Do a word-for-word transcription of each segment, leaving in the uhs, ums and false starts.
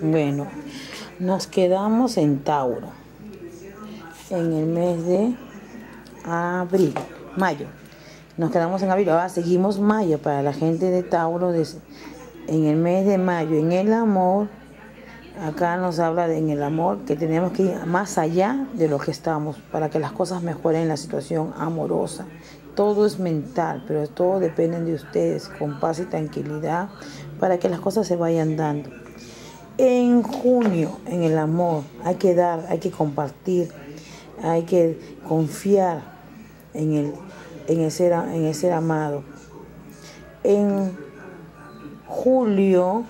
Bueno, nos quedamos en Tauro, en el mes de abril, mayo. Nos quedamos en abril, ahora seguimos mayo para la gente de Tauro. De, en el mes de mayo, en el amor, acá nos habla de en el amor que tenemos que ir más allá de lo que estamos para que las cosas mejoren en la situación amorosa. Todo es mental, pero todo depende de ustedes, con paz y tranquilidad, para que las cosas se vayan dando. En junio, en el amor, hay que dar, hay que compartir, hay que confiar en el, en el, ser, en el ser amado. En julio,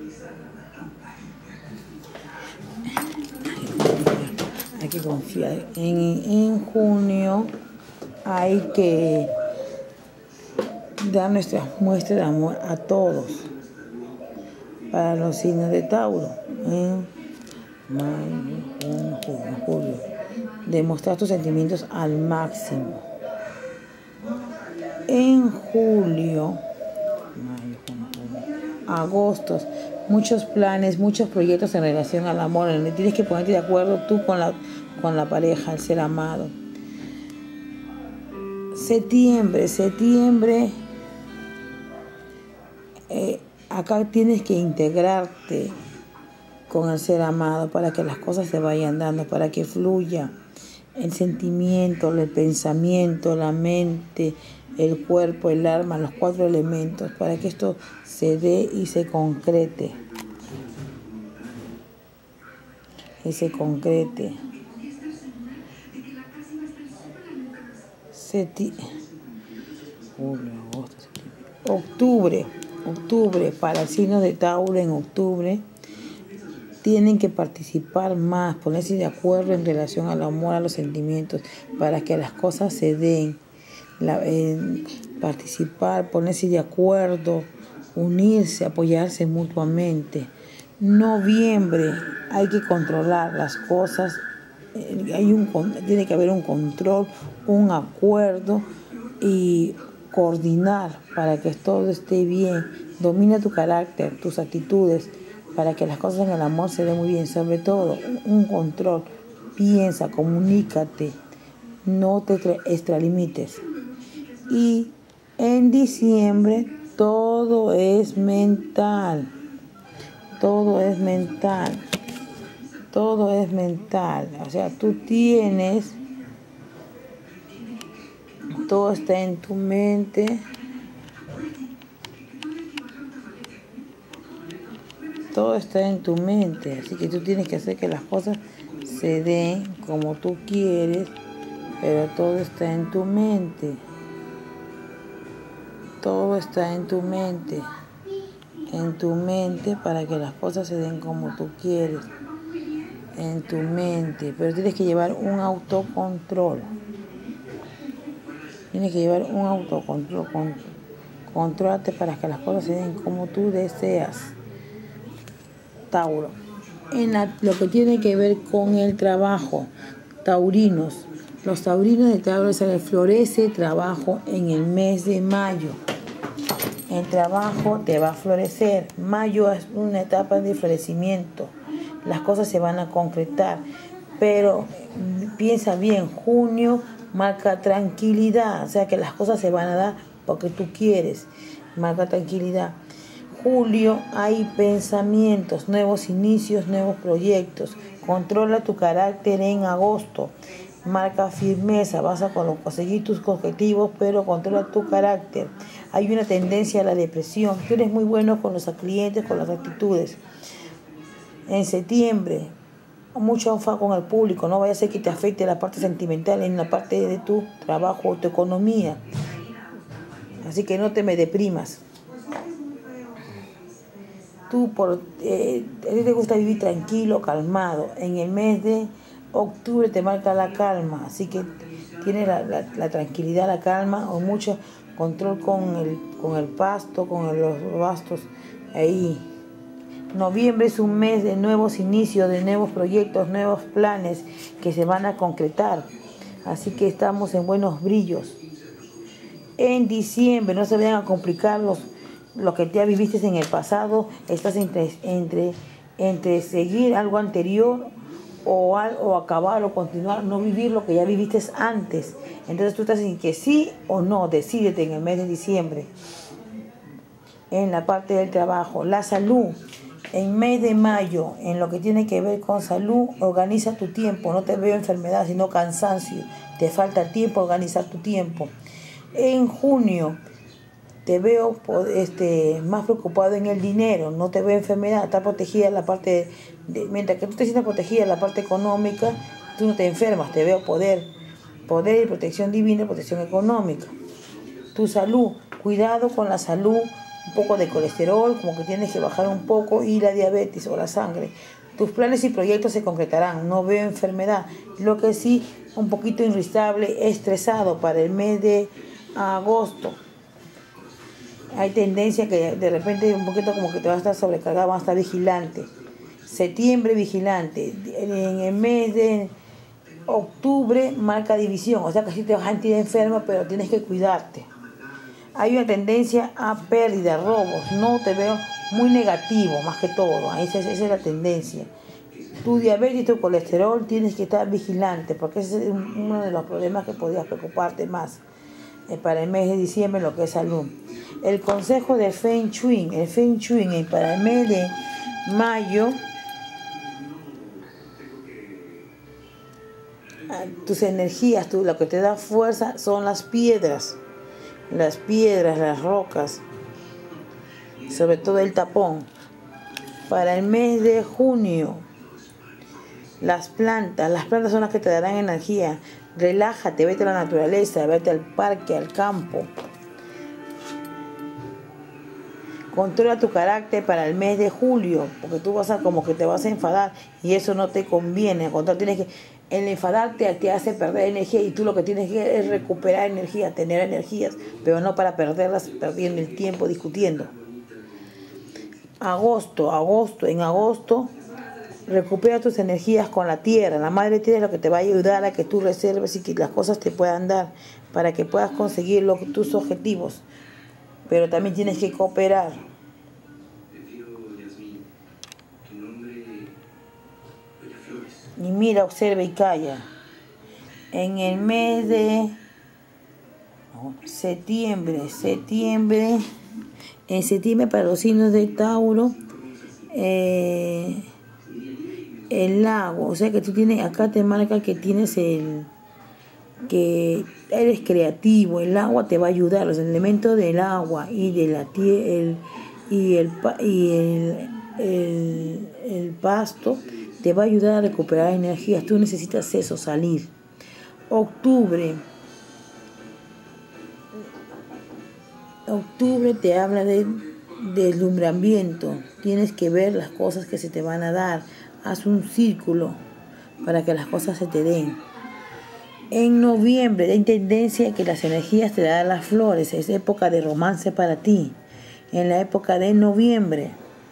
hay que confiar. En, en junio hay que dar nuestra muestra de amor a todos. Para los signos de Tauro, en mayo, junio, julio, julio, demostrar tus sentimientos al máximo. En julio, mayo, junio, julio, agosto, muchos planes, muchos proyectos en relación al amor. Tienes que ponerte de acuerdo tú con la, con la pareja, el ser amado. Septiembre, septiembre, eh, acá tienes que integrarte con el ser amado para que las cosas se vayan dando, para que fluya el sentimiento, el pensamiento, la mente, el cuerpo, el alma, los cuatro elementos, para que esto se dé y se concrete. Y se concrete. Seti- Julio, agosto, septiembre. Octubre. Octubre, para el signo de Tauro en octubre, tienen que participar más, ponerse de acuerdo en relación al amor, a los sentimientos, para que las cosas se den. La, eh, participar, ponerse de acuerdo, unirse, apoyarse mutuamente. Noviembre, hay que controlar las cosas, eh, hay un, tiene que haber un control, un acuerdo y coordinar para que todo esté bien. Domina tu carácter, tus actitudes, para que las cosas en el amor se den muy bien. Sobre todo, un control. Piensa, comunícate, no te extralimites. Y en diciembre todo es mental. Todo es mental. Todo es mental. O sea, tú tienes... Todo está en tu mente. Todo está en tu mente. Así que tú tienes que hacer que las cosas se den como tú quieres. Pero todo está en tu mente. Todo está en tu mente. En tu mente para que las cosas se den como tú quieres. En tu mente. Pero tienes que llevar un autocontrol. Tienes que llevar un autocontrol. Con, contrólate para que las cosas se den como tú deseas. Tauro. En la, lo que tiene que ver con el trabajo. Taurinos. Los taurinos de Tauro se les florece trabajo en el mes de mayo. El trabajo te va a florecer. Mayo es una etapa de florecimiento. Las cosas se van a concretar. Pero piensa bien, junio marca tranquilidad. O sea que las cosas se van a dar porque tú quieres. Marca tranquilidad. Julio hay pensamientos, nuevos inicios, nuevos proyectos. Controla tu carácter en agosto. Marca firmeza, vas a conseguir tus objetivos, pero controla tu carácter. Hay una tendencia a la depresión. Tú eres muy bueno con los clientes, con las actitudes. En septiembre, mucho enfado con el público. No vaya a ser que te afecte la parte sentimental en la parte de tu trabajo o tu economía. Así que no te me deprimas. Tú, por, eh, a ti te gusta vivir tranquilo, calmado. En el mes de octubre te marca la calma. Así que tienes la, la, la tranquilidad, la calma o mucho control con el, con el pasto, con el, los bastos. Ahí. Noviembre es un mes de nuevos inicios, de nuevos proyectos, nuevos planes que se van a concretar. Así que estamos en buenos brillos. En diciembre no se vayan a complicar los, lo que ya viviste en el pasado. Estás entre, entre entre seguir algo anterior o, al, o acabar o continuar, no vivir lo que ya viviste antes. Entonces tú estás en que sí o no, decídete en el mes de diciembre. En la parte del trabajo, la salud, en mes de mayo, en lo que tiene que ver con salud, organiza tu tiempo. No te veo enfermedad, sino cansancio. Te falta tiempo organizar tu tiempo. En junio, te veo este, más preocupado en el dinero, no te veo enfermedad, está protegida la parte, de, mientras que tú te sientas protegida en la parte económica, tú no te enfermas, te veo poder, poder y protección divina y protección económica. Tu salud, cuidado con la salud, un poco de colesterol, como que tienes que bajar un poco, y la diabetes o la sangre. Tus planes y proyectos se concretarán, no veo enfermedad, lo que sí, un poquito irritable, estresado para el mes de agosto. Hay tendencia que de repente un poquito como que te va a estar sobrecargado, vas a estar vigilante. Septiembre, vigilante. En el mes de octubre, marca división. O sea que sí te vas a sentir enferma, pero tienes que cuidarte. Hay una tendencia a pérdida, robos. No te veo muy negativo, más que todo. Esa es, esa es la tendencia. Tu diabetes y tu colesterol tienes que estar vigilante, porque ese es uno de los problemas que podrías preocuparte más para el mes de diciembre, lo que es salud. El consejo de Feng Shui, el Feng Shui para el mes de mayo, tus energías, tú, lo que te da fuerza son las piedras, las piedras, las rocas, sobre todo el tapón. Para el mes de junio, las plantas, las plantas son las que te darán energía. Relájate, vete a la naturaleza, vete al parque, al campo. Controla tu carácter para el mes de julio, porque tú vas a como que te vas a enfadar y eso no te conviene. Al contrario, tienes que, el enfadarte te hace perder energía y tú lo que tienes que es recuperar energía, tener energías, pero no para perderlas perdiendo el tiempo discutiendo. Agosto, agosto, en agosto recupera tus energías con la tierra. La madre tierra es lo que te va a ayudar a que tú reserves y que las cosas te puedan dar para que puedas conseguir lo, tus objetivos. Pero también tienes que cooperar. Y mira, observa y calla. En el mes de septiembre, septiembre, en septiembre para los signos de Tauro, eh, el lago, o sea que tú tienes, acá te marca que tienes el, que eres creativo, el agua te va a ayudar, los elementos del agua y de la tierra, el, y, el, y el, el, el pasto te va a ayudar a recuperar energías, tú necesitas eso, salir. Octubre, octubre te habla de deslumbramiento, tienes que ver las cosas que se te van a dar, haz un círculo para que las cosas se te den. En noviembre hay tendencia que las energías te dan las flores, es época de romance para ti. En la época de noviembre,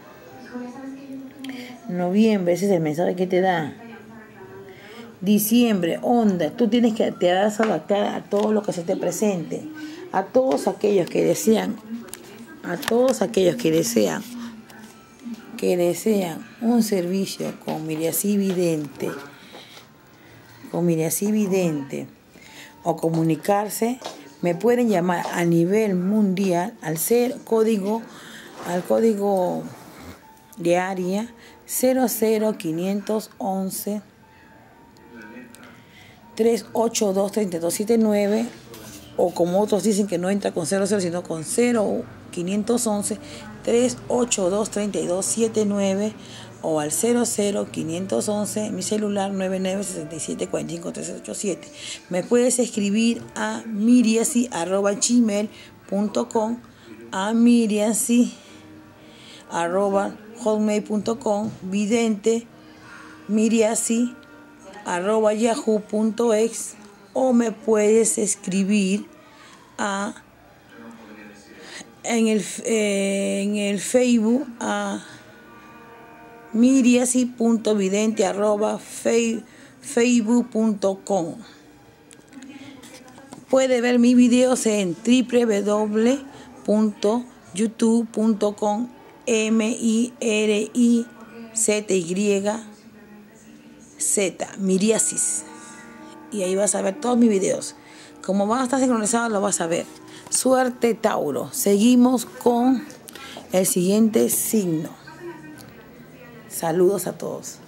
noviembre, ese es el mensaje que te da. Diciembre, onda, tú tienes que te vas a adaptar a todo lo que se te presente, a todos aquellos que desean, a todos aquellos que desean, que desean un servicio con Miriasí Vidente, con Miriasí Vidente, o comunicarse, me pueden llamar a nivel mundial al ser código, al código de área cero cero quinientos once tres ocho dos tres dos siete nueve, o como otros dicen que no entra con cero cero sino con cero quinientos once tres ocho dos tres dos siete nueve, o al cero cero quinientos once, mi celular nueve nueve seis siete cuatro cinco tres ocho siete. Me puedes escribir a miriasí arroba gmail punto com, a miriasí arroba hotmail punto com, vidente miriasí arroba yahoo punto es, o me puedes escribir a en el eh, en el Facebook a miriasí punto vidente arroba facebook punto com. Puede ver mis videos en w w w punto youtube punto com, m i r i Z Y Z, miriasis. Y ahí vas a ver todos mis videos. Como van a estar sincronizados, lo vas a ver. Suerte, Tauro. Seguimos con el siguiente signo. Saludos a todos.